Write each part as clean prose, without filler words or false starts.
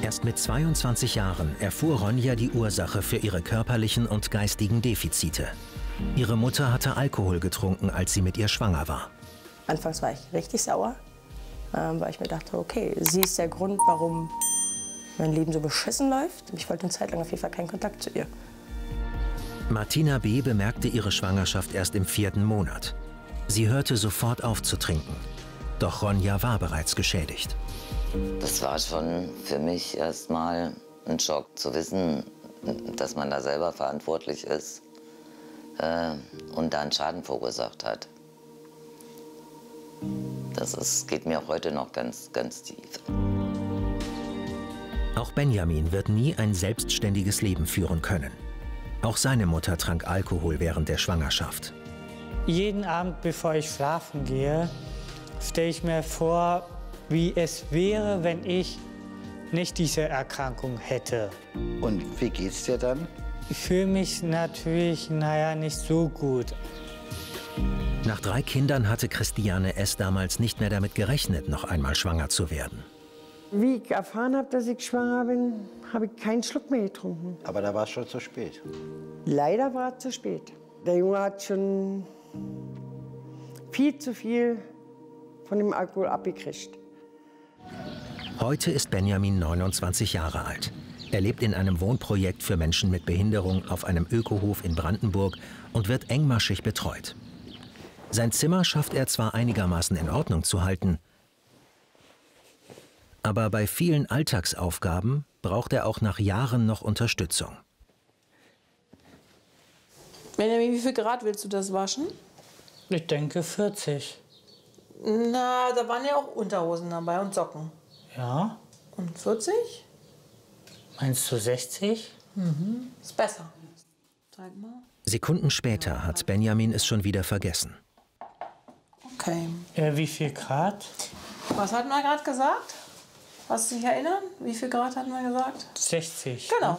Erst mit 22 Jahren erfuhr Ronja die Ursache für ihre körperlichen und geistigen Defizite. Ihre Mutter hatte Alkohol getrunken, als sie mit ihr schwanger war. Anfangs war ich richtig sauer, weil ich mir dachte, okay, sie ist der Grund, warum mein Leben so beschissen läuft. Ich wollte eine Zeit lang auf jeden Fall keinen Kontakt zu ihr. Martina B. bemerkte ihre Schwangerschaft erst im 4. Monat. Sie hörte sofort auf zu trinken. Doch Ronja war bereits geschädigt. Das war schon für mich erstmal ein Schock zu wissen, dass man da selber verantwortlich ist und da einen Schaden verursacht hat. Geht mir auch heute noch ganz, ganz tief. Auch Benjamin wird nie ein selbstständiges Leben führen können. Auch seine Mutter trank Alkohol während der Schwangerschaft. Jeden Abend, bevor ich schlafen gehe, stelle ich mir vor, wie es wäre, wenn ich nicht diese Erkrankung hätte. Und wie geht's dir dann? Ich fühle mich natürlich, nicht so gut. Nach 3 Kindern hatte Christiane S. damals nicht mehr damit gerechnet, noch einmal schwanger zu werden. Wie ich erfahren habe, dass ich schwanger bin, habe ich keinen Schluck mehr getrunken. Aber da war es schon zu spät. Leider war es zu spät. Der Junge hat schon viel zu viel von dem Alkohol abgekriegt. Heute ist Benjamin 29 Jahre alt. Er lebt in einem Wohnprojekt für Menschen mit Behinderung auf einem Ökohof in Brandenburg und wird engmaschig betreut. Sein Zimmer schafft er zwar einigermaßen in Ordnung zu halten, aber bei vielen Alltagsaufgaben braucht er auch nach Jahren noch Unterstützung. Benjamin, wie viel Grad willst du das waschen? Ich denke 40. Na, da waren ja auch Unterhosen dabei und Socken. Ja? Und 40? Meinst du 60? Ist besser. Zeig mal. Sekunden später hat Benjamin es schon wieder vergessen. Okay. Wie viel Grad? Was hatten wir gerade gesagt? Kannst du dich erinnern? Wie viel Grad hatten wir gesagt? 60. Genau.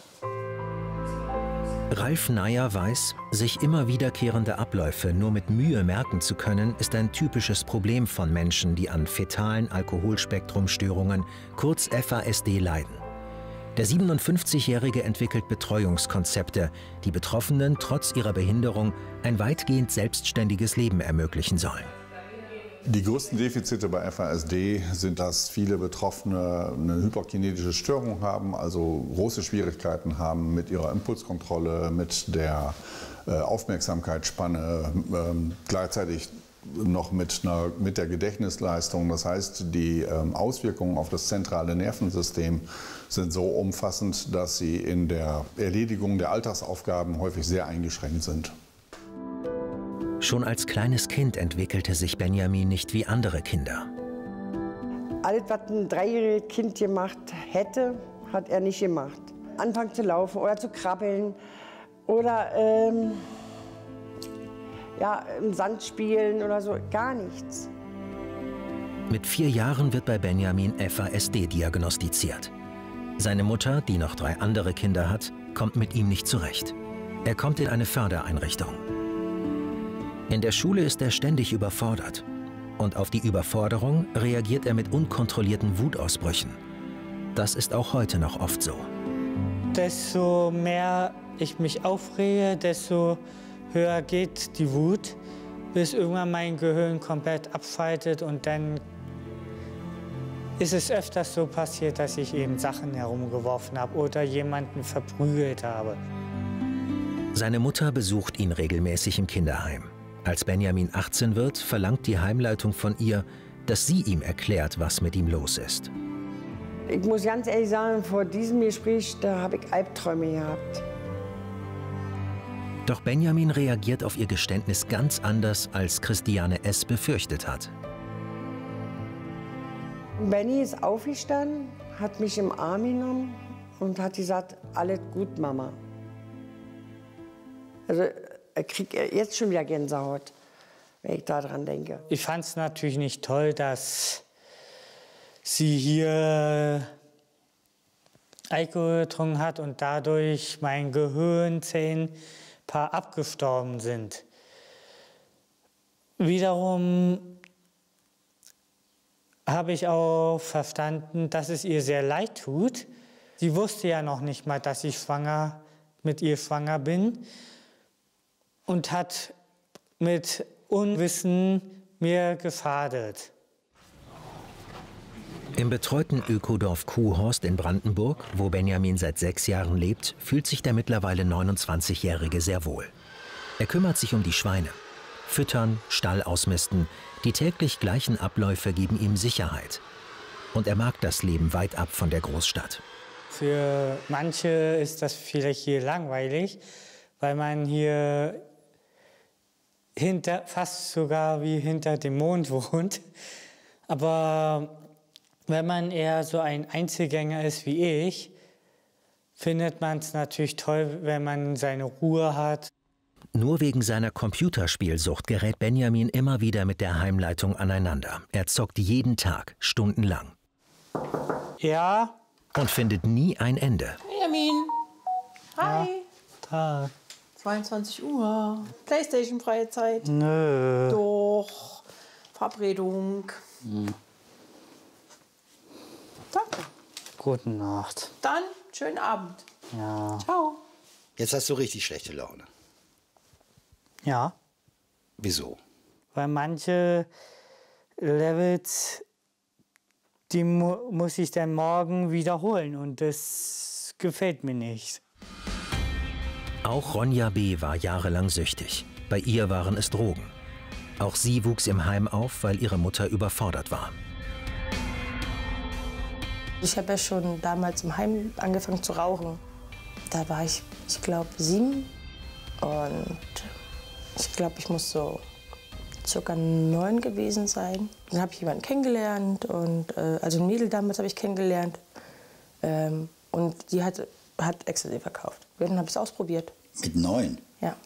Ralf Neier weiß, sich immer wiederkehrende Abläufe nur mit Mühe merken zu können, ist ein typisches Problem von Menschen, die an fetalen Alkoholspektrumstörungen, kurz FASD, leiden. Der 57-Jährige entwickelt Betreuungskonzepte, die Betroffenen trotz ihrer Behinderung ein weitgehend selbstständiges Leben ermöglichen sollen. Die größten Defizite bei FASD sind, dass viele Betroffene eine hyperkinetische Störung haben, also große Schwierigkeiten haben mit ihrer Impulskontrolle, mit der Aufmerksamkeitsspanne, gleichzeitig noch mit der Gedächtnisleistung. Das heißt, die Auswirkungen auf das zentrale Nervensystem sind so umfassend, dass sie in der Erledigung der Alltagsaufgaben häufig sehr eingeschränkt sind. Schon als kleines Kind entwickelte sich Benjamin nicht wie andere Kinder. Alles, was ein 3-jähriges Kind gemacht hätte, hat er nicht gemacht. Anfangen zu laufen oder zu krabbeln oder im Sand spielen oder so, gar nichts. Mit 4 Jahren wird bei Benjamin FASD diagnostiziert. Seine Mutter, die noch 3 andere Kinder hat, kommt mit ihm nicht zurecht. Er kommt in eine Fördereinrichtung. In der Schule ist er ständig überfordert. Und auf die Überforderung reagiert er mit unkontrollierten Wutausbrüchen. Das ist auch heute noch oft so. Desto mehr ich mich aufrege, desto höher geht die Wut, bis irgendwann mein Gehirn komplett abschaltet und dann ist es öfters so passiert, dass ich eben Sachen herumgeworfen habe oder jemanden verprügelt habe. Seine Mutter besucht ihn regelmäßig im Kinderheim. Als Benjamin 18 wird, verlangt die Heimleitung von ihr, dass sie ihm erklärt, was mit ihm los ist. Ich muss ganz ehrlich sagen, vor diesem Gespräch, da habe ich Albträume gehabt. Doch Benjamin reagiert auf ihr Geständnis ganz anders, als Christiane S. befürchtet hat. Benny ist aufgestanden, hat mich im Arm genommen und hat gesagt, alles gut, Mama. Also, ich kriege jetzt schon wieder Gänsehaut, wenn ich daran denke. Ich fand es natürlich nicht toll, dass sie hier Alkohol getrunken hat und dadurch mein Gehirnzellen paar abgestorben sind. Wiederum habe ich auch verstanden, dass es ihr sehr leid tut, Sie wusste ja noch nicht mal, dass ich mit ihr schwanger bin und hat mit Unwissen mir geschadet. Im betreuten Ökodorf Kuhhorst in Brandenburg, wo Benjamin seit 6 Jahren lebt, fühlt sich der mittlerweile 29-Jährige sehr wohl. Er kümmert sich um die Schweine. Füttern, Stall ausmisten, die täglich gleichen Abläufe geben ihm Sicherheit. Und er mag das Leben weit ab von der Großstadt. Für manche ist das vielleicht hier langweilig, weil man hier fast sogar wie hinter dem Mond wohnt. Aber wenn man eher so ein Einzelgänger ist wie ich, findet man es natürlich toll, wenn man seine Ruhe hat. Nur wegen seiner Computerspielsucht gerät Benjamin immer wieder mit der Heimleitung aneinander. Er zockt jeden Tag, stundenlang. Ja. Und findet nie ein Ende. Benjamin, hi. Tag. 22 Uhr. Playstation-freie Zeit. Nö. Doch. Verabredung. Danke. Gute Nacht. Dann schönen Abend. Ja. Ciao. Jetzt hast du richtig schlechte Laune. Ja. Wieso? Weil manche Levels, die muss ich dann morgen wiederholen und das gefällt mir nicht. Auch Ronja B. war jahrelang süchtig. Bei ihr waren es Drogen. Auch sie wuchs im Heim auf, weil ihre Mutter überfordert war. Ich habe ja schon damals im Heim angefangen zu rauchen. Da war ich glaube, 7. Und ich glaube, ich muss so circa 9 gewesen sein. Dann habe ich jemanden kennengelernt, also ein Mädel damals habe ich kennengelernt. Und die hat Ecstasy verkauft. Und dann habe ich es ausprobiert. Mit 9? Ja.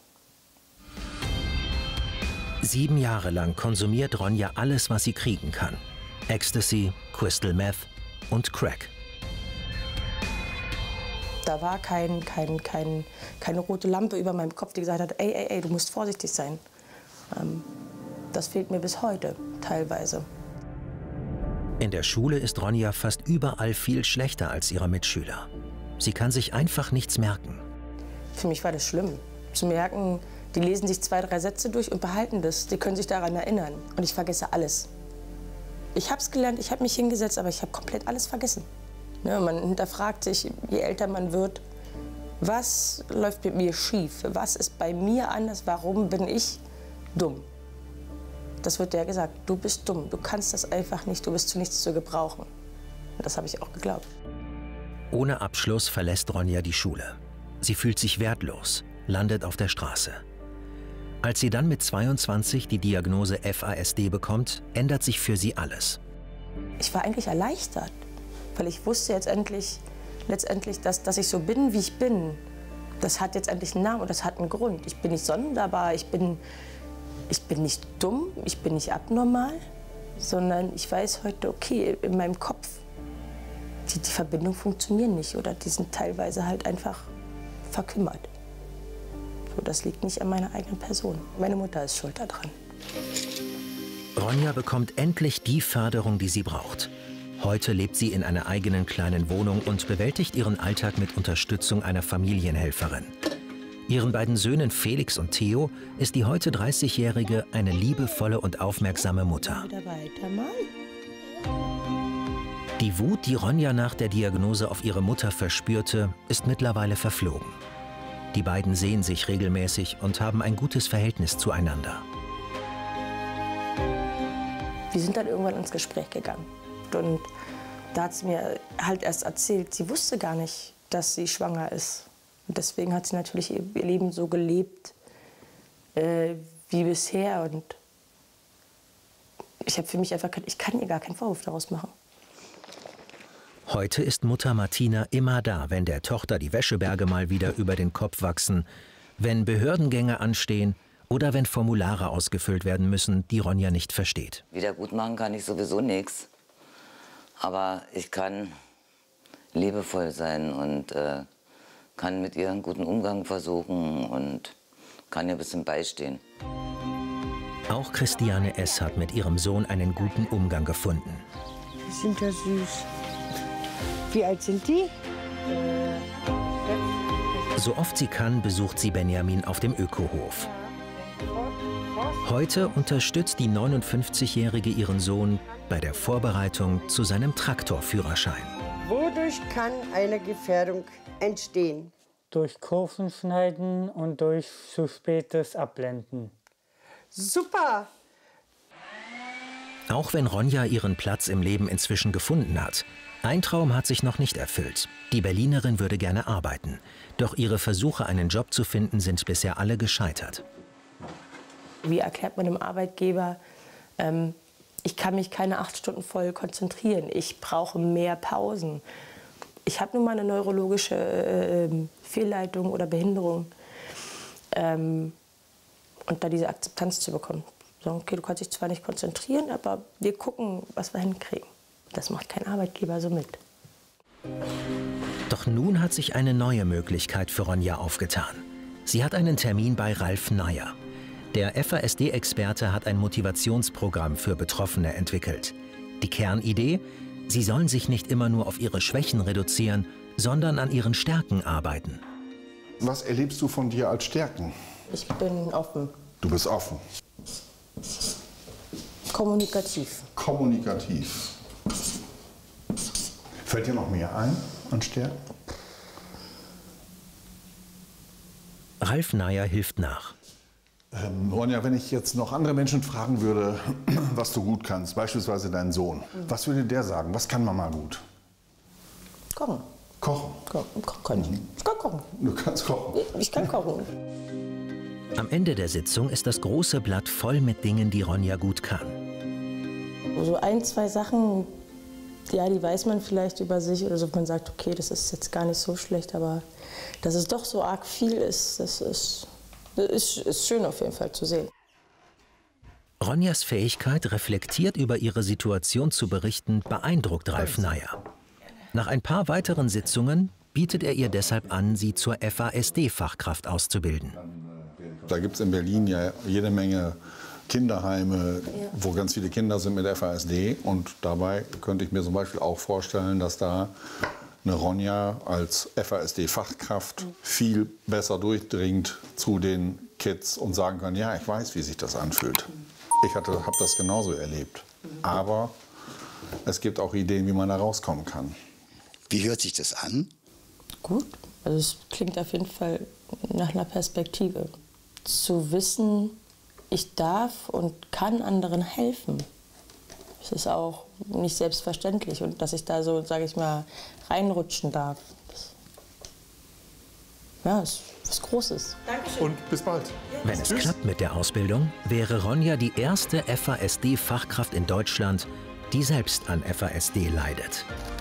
7 Jahre lang konsumiert Ronja alles, was sie kriegen kann. Ecstasy, Crystal Meth und Crack. Da war keine rote Lampe über meinem Kopf, die gesagt hat, ey, du musst vorsichtig sein. Das fehlt mir bis heute, teilweise. In der Schule ist Ronja fast überall viel schlechter als ihre Mitschüler. Sie kann sich einfach nichts merken. Für mich war das schlimm, zu merken, die lesen sich 2, 3 Sätze durch und behalten das. Die können sich daran erinnern. Und ich vergesse alles. Ich habe es gelernt, ich habe mich hingesetzt, aber ich habe komplett alles vergessen. Ne, man hinterfragt sich, je älter man wird, was läuft mit mir schief? Was ist bei mir anders? Warum bin ich dumm? Das wird ja gesagt, du bist dumm, du kannst das einfach nicht, du bist zu nichts zu gebrauchen. Und das habe ich auch geglaubt. Ohne Abschluss verlässt Ronja die Schule. Sie fühlt sich wertlos, landet auf der Straße. Als sie dann mit 22 die Diagnose FASD bekommt, ändert sich für sie alles. Ich war eigentlich erleichtert, weil ich wusste letztendlich, dass ich so bin, wie ich bin. Das hat jetzt endlich einen Namen und das hat einen Grund. Ich bin nicht sonderbar, ich bin nicht dumm, ich bin nicht abnormal, sondern ich weiß heute, okay, in meinem Kopf, die Verbindungen funktionieren nicht oder die sind teilweise halt einfach verkümmert. So, das liegt nicht an meiner eigenen Person. Meine Mutter ist schuld daran. Ronja bekommt endlich die Förderung, die sie braucht. Heute lebt sie in einer eigenen kleinen Wohnung und bewältigt ihren Alltag mit Unterstützung einer Familienhelferin. Ihren beiden Söhnen Felix und Theo ist die heute 30-Jährige eine liebevolle und aufmerksame Mutter. Die Wut, die Ronja nach der Diagnose auf ihre Mutter verspürte, ist mittlerweile verflogen. Die beiden sehen sich regelmäßig und haben ein gutes Verhältnis zueinander. Wir sind dann irgendwann ins Gespräch gegangen. Und da hat sie mir halt erst erzählt, sie wusste gar nicht, dass sie schwanger ist. Und deswegen hat sie natürlich ihr Leben so gelebt wie bisher. Und ich habe für mich einfach, ich kann ihr gar keinen Vorwurf daraus machen. Heute ist Mutter Martina immer da, wenn der Tochter die Wäscheberge mal wieder über den Kopf wachsen, wenn Behördengänge anstehen oder wenn Formulare ausgefüllt werden müssen, die Ronja nicht versteht. Wiedergutmachen kann ich sowieso nichts. Aber ich kann liebevoll sein und kann mit ihr einen guten Umgang versuchen und kann ihr ein bisschen beistehen. Auch Christiane S. hat mit ihrem Sohn einen guten Umgang gefunden. Die sind ja süß. Wie alt sind die? So oft sie kann, besucht sie Benjamin auf dem Ökohof. Heute unterstützt die 59-Jährige ihren Sohn bei der Vorbereitung zu seinem Traktorführerschein. Wodurch kann eine Gefährdung entstehen? Durch Kurven schneiden und durch zu spätes Abblenden. Super! Auch wenn Ronja ihren Platz im Leben inzwischen gefunden hat, ein Traum hat sich noch nicht erfüllt. Die Berlinerin würde gerne arbeiten. Doch ihre Versuche, einen Job zu finden, sind bisher alle gescheitert. Wie erklärt man dem Arbeitgeber, ich kann mich keine 8 Stunden voll konzentrieren, ich brauche mehr Pausen. Ich habe nun mal eine neurologische Fehlleitung oder Behinderung. Und da diese Akzeptanz zu bekommen. So, okay, du kannst dich zwar nicht konzentrieren, aber wir gucken, was wir hinkriegen. Das macht kein Arbeitgeber so mit. Doch nun hat sich eine neue Möglichkeit für Ronja aufgetan. Sie hat einen Termin bei Ralf Nayer. Der FASD-Experte hat ein Motivationsprogramm für Betroffene entwickelt. Die Kernidee? Sie sollen sich nicht immer nur auf ihre Schwächen reduzieren, sondern an ihren Stärken arbeiten. Was erlebst du von dir als Stärken? Ich bin offen. Du bist offen. Kommunikativ. Kommunikativ. Fällt dir noch mehr ein an Stärken? Ralf Nayer hilft nach. Ronja, wenn ich jetzt noch andere Menschen fragen würde, was du gut kannst, beispielsweise deinen Sohn, was würde der sagen? Was kann Mama gut? Kochen. Kochen? Kochen kann ich. Ich kann kochen. Du kannst kochen? Ich kann kochen. Am Ende der Sitzung ist das große Blatt voll mit Dingen, die Ronja gut kann. So 1, 2 Sachen, ja, die weiß man vielleicht über sich oder so. Man sagt, okay, das ist jetzt gar nicht so schlecht, aber dass es doch so arg viel ist, das ist schön auf jeden Fall zu sehen. Ronjas Fähigkeit, reflektiert über ihre Situation zu berichten, beeindruckt Ralf Nayer. Nach ein paar weiteren Sitzungen bietet er ihr deshalb an, sie zur FASD-Fachkraft auszubilden. Da gibt es in Berlin ja jede Menge Kinderheime, wo ganz viele Kinder sind mit FASD. Und dabei könnte ich mir zum Beispiel auch vorstellen, dass da eine Ronja als FASD-Fachkraft viel besser durchdringt zu den Kids und sagen kann, ja, ich weiß, wie sich das anfühlt. Ich habe das genauso erlebt. Aber es gibt auch Ideen, wie man da rauskommen kann. Wie hört sich das an? Gut, also es klingt auf jeden Fall nach einer Perspektive. Zu wissen, ich darf und kann anderen helfen. Das ist auch nicht selbstverständlich und dass ich da so, sage ich mal, reinrutschen darf. Ja, das ist was Großes. Dankeschön. Und bis bald. Wenn es klappt mit der Ausbildung, wäre Ronja die erste FASD-Fachkraft in Deutschland, die selbst an FASD leidet.